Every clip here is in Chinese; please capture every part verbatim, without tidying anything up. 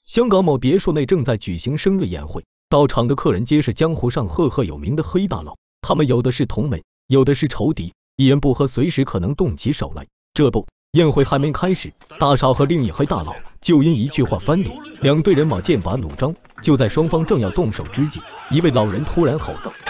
香港某别墅内正在举行生日宴会，到场的客人皆是江湖上赫赫有名的黑大佬，他们有的是同门，有的是仇敌，一言不合随时可能动起手来。这不，宴会还没开始，大少和另一黑大佬就因一句话翻脸，两队人马剑拔弩张。就在双方正要动手之际，一位老人突然吼道：“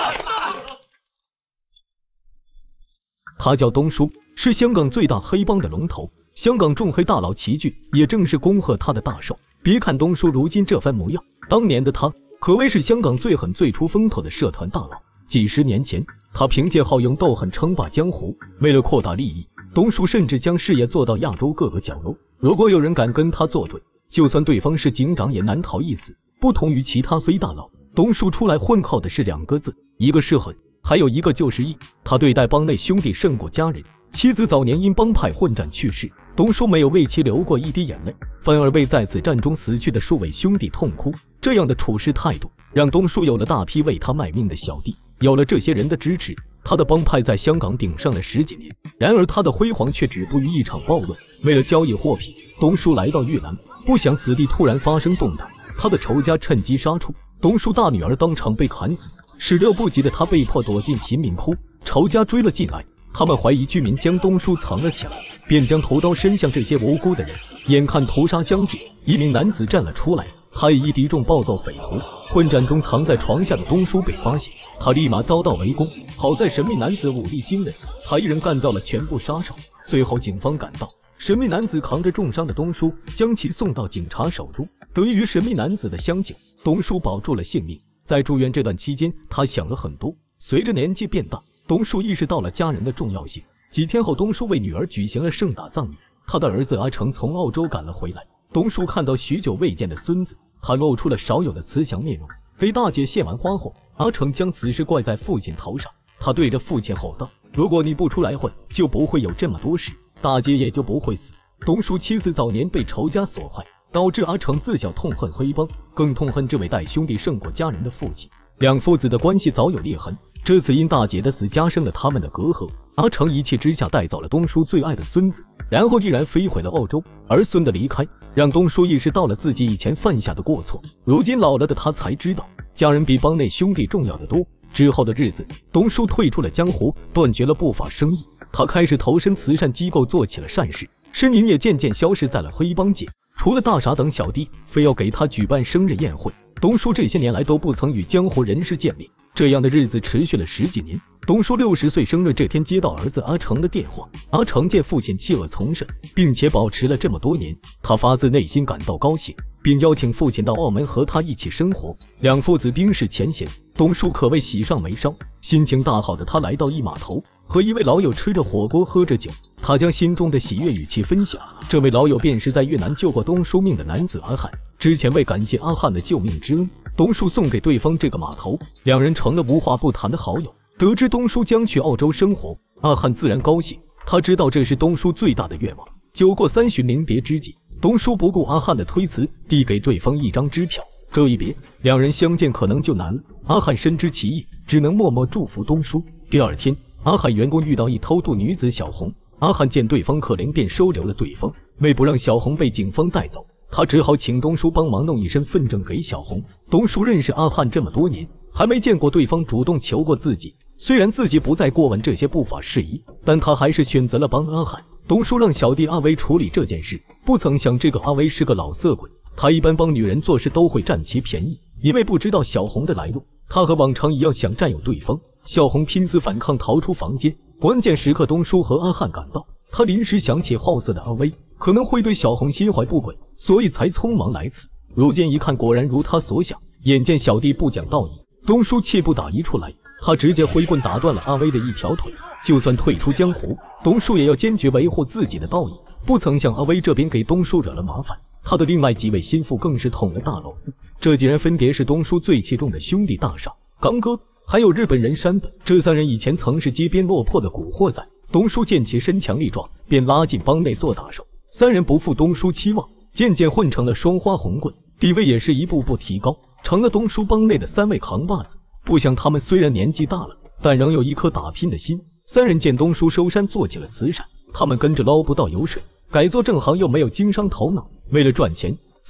他叫东叔，是香港最大黑帮的龙头，香港众黑大佬齐聚，也正是恭贺他的大寿。别看东叔如今这番模样，当年的他可谓是香港最狠最出风头的社团大佬。几十年前，他凭借好勇斗狠称霸江湖，为了扩大利益，东叔甚至将事业做到亚洲各个角落。如果有人敢跟他作对，就算对方是警长也难逃一死。不同于其他黑大佬，东叔出来混靠的是两个字，一个是狠，还有一个就是义。他对待帮内兄弟胜过家人，妻子早年因帮派混战去世，东叔没有为其流过一滴眼泪，反而为在此战中死去的数位兄弟痛哭。这样的处事态度，让东叔有了大批为他卖命的小弟。有了这些人的支持，他的帮派在香港顶上了十几年。然而他的辉煌却止步于一场暴乱。为了交易货品，东叔来到越南，不想此地突然发生动荡，他的仇家趁机杀出，东叔大女儿当场被砍死。始料不及的他被迫躲进贫民窟，仇家追了进来，他们怀疑居民将东叔藏了起来，便将屠刀伸向这些无辜的人。眼看屠杀将至，一名男子站了出来，他以一敌众暴揍匪徒。混战中藏在床下的东叔被发现，他立马遭到围攻。好在神秘男子武力惊人，他一人干掉了全部杀手。最后警方赶到，神秘男子扛着重伤的东叔，将其送到警察手中。得益于神秘男子的相救，东叔保住了性命。在住院这段期间，他想了很多。随着年纪变大，东叔意识到了家人的重要性。几天后，东叔为女儿举行了盛大葬礼。他的儿子阿成从澳洲赶了回来。东叔看到许久未见的孙子，他露出了少有的慈祥面容。给大姐献完花后，阿成将此事怪在父亲头上。他对着父亲吼道：“如果你不出来混，就不会有这么多事，大姐也就不会死。”东叔妻子早年被仇家所害，导致阿成自小痛恨黑帮，更痛恨这位待兄弟胜过家人的父亲。两父子的关系早有裂痕，这次因大姐的死加深了他们的隔阂。阿成一气之下带走了东叔最爱的孙子，然后毅然飞回了澳洲。儿孙的离开让东叔意识到了自己以前犯下的过错，如今老了的他才知道家人比帮内兄弟重要的多。之后的日子，东叔退出了江湖，断绝了不法生意，他开始投身慈善机构，做起了善事，身影也渐渐消失在了黑帮界。除了大傻等小弟非要给他举办生日宴会，东叔这些年来都不曾与江湖人士见面。这样的日子持续了十几年。东叔六十岁生日这天，接到儿子阿成的电话。阿成见父亲弃恶从善，并且保持了这么多年，他发自内心感到高兴，并邀请父亲到澳门和他一起生活。两父子冰释前嫌，东叔可谓喜上眉梢。心情大好的他来到一码头，和一位老友吃着火锅喝着酒，他将心中的喜悦与其分享。这位老友便是在越南救过东叔命的男子阿汉。之前为感谢阿汉的救命之恩，东叔送给对方这个码头，两人成了无话不谈的好友。得知东叔将去澳洲生活，阿汉自然高兴，他知道这是东叔最大的愿望。酒过三巡临别之际，东叔不顾阿汉的推辞，递给对方一张支票。这一别，两人相见可能就难了。阿汉深知其意，只能默默祝福东叔。第二天，阿汉员工遇到一偷渡女子小红，阿汉见对方可怜，便收留了对方。为不让小红被警方带走，他只好请东叔帮忙弄一身份证给小红。东叔认识阿汉这么多年，还没见过对方主动求过自己。虽然自己不再过问这些不法事宜，但他还是选择了帮阿汉。东叔让小弟阿威处理这件事，不曾想这个阿威是个老色鬼，他一般帮女人做事都会占其便宜。因为不知道小红的来路，他和往常一样想占有对方。小红拼死反抗，逃出房间。关键时刻，东叔和阿汉赶到，他临时想起好色的阿威可能会对小红心怀不轨，所以才匆忙来此。如今一看，果然如他所想。眼见小弟不讲道义，东叔气不打一处来，他直接挥棍打断了阿威的一条腿。就算退出江湖，东叔也要坚决维护自己的道义。不曾想阿威这边给东叔惹了麻烦，他的另外几位心腹更是捅了大娄子。这几人分别是东叔最器重的兄弟大傻、刚哥，还有日本人山本。这三人以前曾是街边落魄的古惑仔，东叔见其身强力壮，便拉进帮内做打手。三人不负东叔期望，渐渐混成了双花红棍，地位也是一步步提高，成了东叔帮内的三位扛把子。不想他们虽然年纪大了，但仍有一颗打拼的心。三人见东叔收山，做起了慈善，他们跟着捞不到油水，改做正行又没有经商头脑，为了赚钱，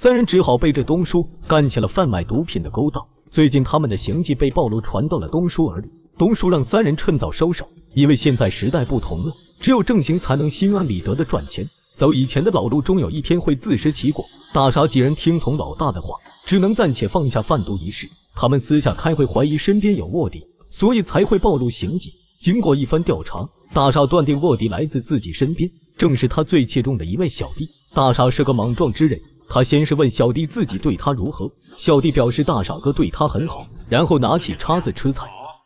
三人只好背着东叔干起了贩卖毒品的勾当。最近他们的行迹被暴露，传到了东叔耳里。东叔让三人趁早收手，因为现在时代不同了，只有正行才能心安理得的赚钱。走以前的老路终有一天会自食其果。大傻几人听从老大的话，只能暂且放下贩毒一事。他们私下开会，怀疑身边有卧底，所以才会暴露行迹。经过一番调查，大傻断定卧底来自自己身边，正是他最器重的一位小弟。大傻是个莽撞之人，他先是问小弟自己对他如何，小弟表示大傻哥对他很好，然后拿起叉子吃菜。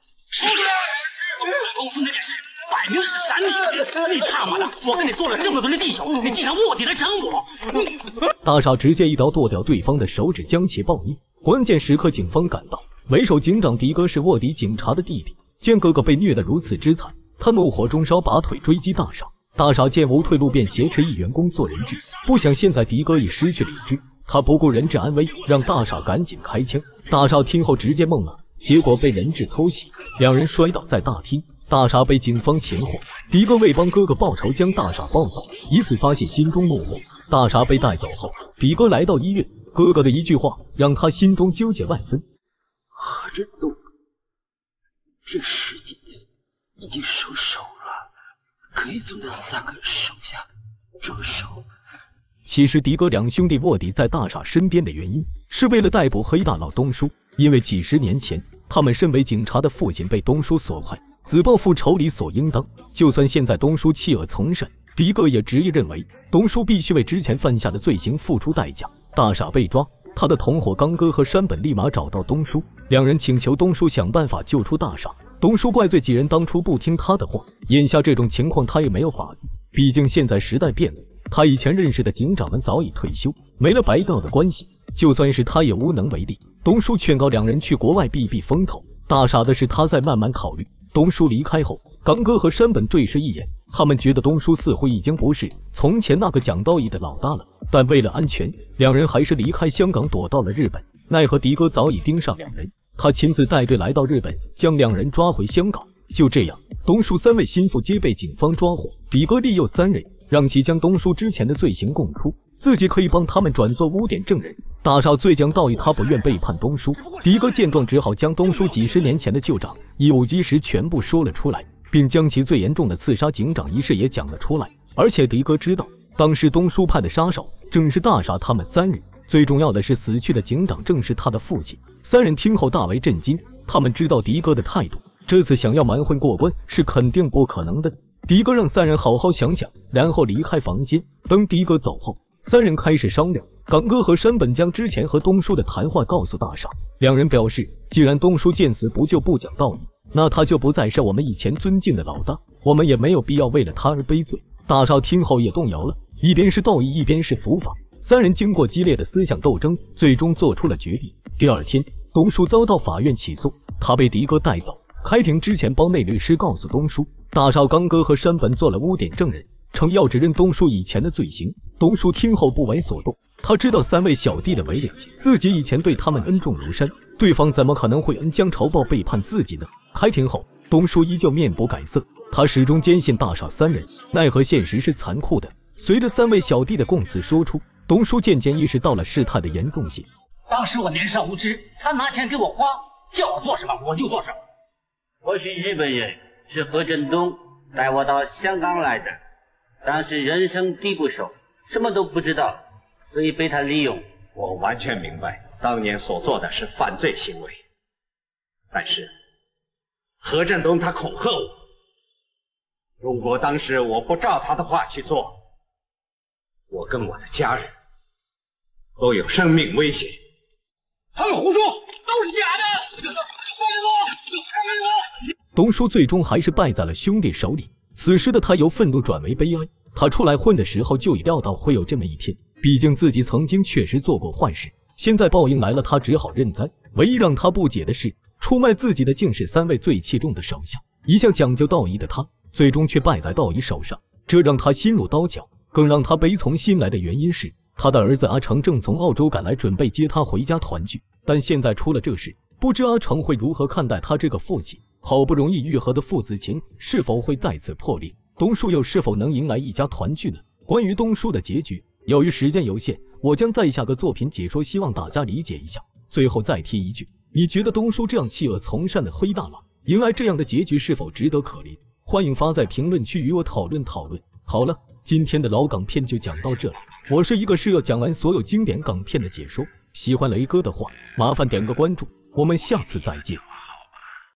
公司那件事摆明了是闪你，你他妈的，我跟你做了这么多的弟兄，你竟然卧底来整我！你大傻直接一刀剁掉对方的手指，将其爆灭。关键时刻，警方赶到，为首警长迪哥是卧底警察的弟弟，见哥哥被虐得如此之惨，他怒火中烧，拔腿追击大傻。大傻见无退路，便挟持一员工做人质。不想现在迪哥已失去理智，他不顾人质安危，让大傻赶紧开枪。大傻听后直接懵了，结果被人质偷袭，两人摔倒在大厅。大傻被警方擒获，迪哥为帮哥哥报仇，将大傻抱走，以此发泄心中怒火。大傻被带走后，迪哥来到医院，哥哥的一句话让他心中纠结万分。 何振东这十几年已经收手了，可以从那三个手下着手。 其实迪哥两兄弟卧底在大傻身边的原因，是为了逮捕黑大佬东叔。因为几十年前，他们身为警察的父亲被东叔所害，子报父仇理所应当。就算现在东叔弃恶从善，迪哥也执意认为东叔必须为之前犯下的罪行付出代价。大傻被抓，他的同伙刚哥和山本立马找到东叔，两人请求东叔想办法救出大傻。东叔怪罪几人当初不听他的话，眼下这种情况他也没有法子，毕竟现在时代变了，他以前认识的警长们早已退休，没了白道的关系，就算是他也无能为力。东叔劝告两人去国外避避风头，大傻的是他在慢慢考虑。东叔离开后，刚哥和山本对视一眼，他们觉得东叔似乎已经不是从前那个讲道义的老大了，但为了安全，两人还是离开香港躲到了日本。奈何迪哥早已盯上两人，他亲自带队来到日本，将两人抓回香港。就这样，东叔三位心腹皆被警方抓获。迪哥利诱三人，让其将东叔之前的罪行供出，自己可以帮他们转做污点证人。大少最讲道义，他不愿背叛东叔。迪哥见状，只好将东叔几十年前的旧账一五一十全部说了出来，并将其最严重的刺杀警长一事也讲了出来。而且迪哥知道，当时东叔派的杀手正是大傻他们三人，最重要的是死去的警长正是他的父亲。三人听后大为震惊，他们知道迪哥的态度，这次想要瞒混过关是肯定不可能的。迪哥让三人好好想想，然后离开房间。等迪哥走后，三人开始商量。刚哥和山本将之前和东叔的谈话告诉大傻，两人表示，既然东叔见死不救不讲道义，那他就不再是我们以前尊敬的老大，我们也没有必要为了他而悲罪。大少听后也动摇了，一边是道义，一边是伏法。三人经过激烈的思想斗争，最终做出了决定。第二天，东叔遭到法院起诉，他被迪哥带走。开庭之前，帮内律师告诉东叔，大少刚哥和山本做了污点证人，称要指认东叔以前的罪行。东叔听后不为所动，他知道三位小弟的为人，自己以前对他们恩重如山，对方怎么可能会恩将仇报背叛自己呢？开庭后，东叔依旧面不改色，他始终坚信大少三人，奈何现实是残酷的。随着三位小弟的供词说出，东叔渐渐意识到了事态的严重性。 当时我年少无知，他拿钱给我花，叫我做什么我就做什么。 或许日本人是何振东带我到香港来的，当时人生地不熟，什么都不知道，所以被他利用。 我完全明白当年所做的是犯罪行为，但是何振东他恐吓我，如果当时我不照他的话去做，我跟我的家人都有生命危险。 他们胡说，都是假的！放开我！放开我！ 东叔最终还是败在了兄弟手里。此时的他由愤怒转为悲哀。他出来混的时候就已料到会有这么一天，毕竟自己曾经确实做过坏事，现在报应来了，他只好认栽。唯一让他不解的是，出卖自己的竟是三位最器重的手下。一向讲究道义的他，最终却败在道义手上，这让他心如刀绞。更让他悲从心来的原因是，他的儿子阿成正从澳洲赶来，准备接他回家团聚。但现在出了这事，不知阿成会如何看待他这个父亲。好不容易愈合的父子情是否会再次破裂？东叔又是否能迎来一家团聚呢？关于东叔的结局， 由于时间有限，我将再下个作品解说，希望大家理解一下。最后再提一句，你觉得东叔这样弃恶从善的黑大佬，迎来这样的结局是否值得可怜？欢迎发在评论区与我讨论讨论。好了，今天的老港片就讲到这里。我是一个是要讲完所有经典港片的解说，喜欢雷哥的话，麻烦点个关注，我们下次再见。